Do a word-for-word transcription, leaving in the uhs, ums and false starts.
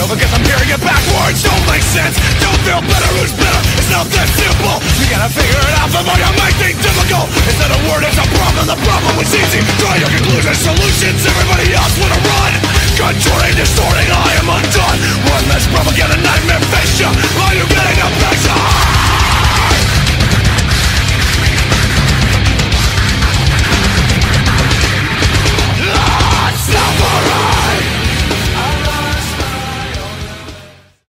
know because I'm hearing it backwards. Don't make sense, don't feel better, who's better? It's not that simple. You gotta figure it out before you make things difficult. Instead of word, it's a problem, the problem was easy. Draw your conclusions, solutions, everybody else would have run.